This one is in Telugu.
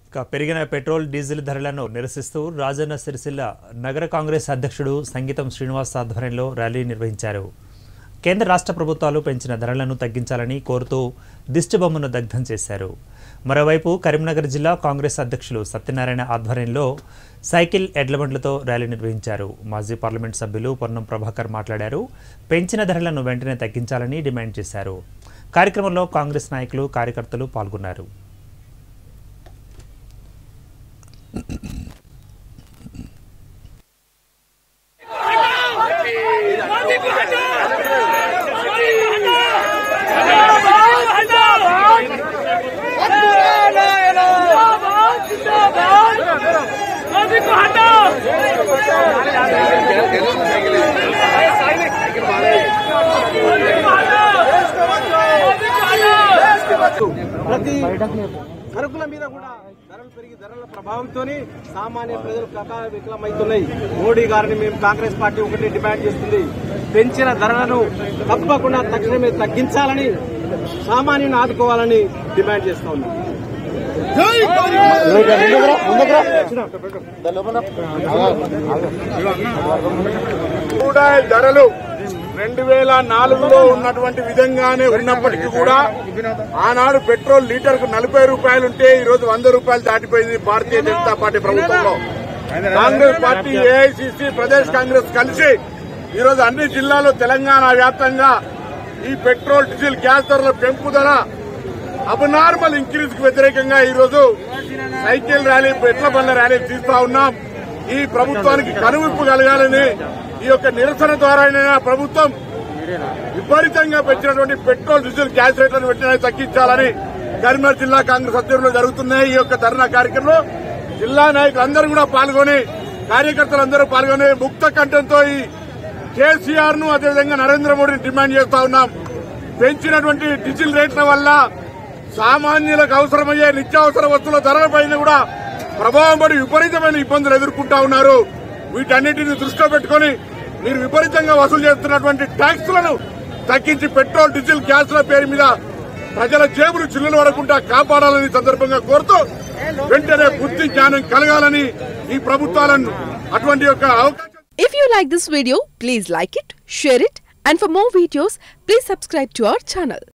పెరిగిన పెట్రోల్ డీజిల్ ధరలను నిరసిస్తూ రాజన్న సిరిసిల్ల నగర కాంగ్రెస్ అధ్యక్షుడు సంగీతం శ్రీనివాస్ ఆధ్వర్యంలో ర్యాలీ నిర్వహించారు. కేంద్ర రాష్ట్ర ప్రభుత్వాలు పెంచిన ధరలను తగ్గించాలని కోరుతూ దిష్టిబొమ్మను దగ్ధం చేశారు. మరోవైపు కరీంనగర్ జిల్లా కాంగ్రెస్ అధ్యక్షులు సత్యనారాయణ ఆధ్వర్యంలో సైకిల్ ఎడ్లబండ్లతో ర్యాలీ నిర్వహించారు. మాజీ పార్లమెంట్ సభ్యులు పొన్నం ప్రభాకర్ మాట్లాడారు. పెంచిన ధరలను వెంటనే తగ్గించాలని డిమాండ్ చేశారు. కార్యక్రమంలో కాంగ్రెస్ నాయకులు కార్యకర్తలు పాల్గొన్నారు. ప్రతి సరుకుల మీద కూడా ధరలు పెరిగి ధరల ప్రభావంతో సామాన్య ప్రజలు కకావికలమవుతున్నాయి. మోడీ గారిని మేము కాంగ్రెస్ పార్టీ ఒకటి డిమాండ్ చేస్తుంది. పెంచిన ధరలను తప్పకుండా తక్షణమే తగ్గించాలని, సామాన్యుని ఆదుకోవాలని డిమాండ్ చేస్తా ఉన్నాం. ధరలు 2004లో ఉన్నటువంటి విధంగానే ఉన్నప్పటికీ కూడా ఆనాడు పెట్రోల్ లీటర్ కు 40 రూపాయలుంటే ఈ రోజు 100 రూపాయలు దాటిపోయింది. భారతీయ జనతా పార్టీ ప్రభుత్వంలో కాంగ్రెస్ పార్టీ, ఏఐసిసి, ప్రదేశ్ కాంగ్రెస్ కలిసి ఈ రోజు అన్ని జిల్లాల్లో తెలంగాణ వ్యాప్తంగా ఈ పెట్రోల్, డీజిల్, గ్యాస్ ధరల పెంపుదల అబ్నార్మల్ ఇంక్రీజ్ కు వ్యతిరేకంగా ఈ రోజు సైకిల్ ర్యాలీ, ఎడ్ల బండ్ల ర్యాలీ తీస్తా ఉన్నాం. ఈ ప్రభుత్వానికి కనువిప్పు కలగాలని, ఈ యొక్క నిరసన ద్వారా ప్రభుత్వం విపరీతంగా పెంచినటువంటి పెట్రోల్, డీజిల్, గ్యాస్ రేట్లను వెంటనే తగ్గించాలని కరీంనగర్ జిల్లా కాంగ్రెస్ ఆధ్వర్యంలో జరుగుతున్నాయి. ఈ యొక్క ధర్నా కార్యక్రమంలో జిల్లా నాయకులందరూ కూడా పాల్గొని, కార్యకర్తలందరూ పాల్గొని ముక్త కంఠంతో ఈ కేసీఆర్ ను, అదేవిధంగా నరేంద్ర మోడీని డిమాండ్ చేస్తా ఉన్నాం. పెంచినటువంటి డీజిల్ రేట్ల వల్ల సామాన్యులకు అవసరమయ్యే నిత్యావసర వస్తువుల ధరలపైన కూడా ప్రభావం పడి విపరీతమైన ఇబ్బందులు ఎదుర్కొంటా ఉన్నారు. వీటన్నిటిని దృష్టిలో పెట్టుకుని మీరు విపరీతంగా వసూలు చేస్తున్నటువంటి ట్యాక్సులను తగ్గించి పెట్రోల్, డీజిల్, గ్యాస్ల పేరు మీద ప్రజల జేబులు చిల్లులు పడకుండా కాపాడాలని సందర్భంగా కోరుతూ వెంటనే బుద్ధి జ్ఞానం కలగాలని ఈ ప్రభుత్వాలను అటువంటి యొక్క అవకాశం. If you like this video, please like it, share it, and for more videos, please subscribe to our channel.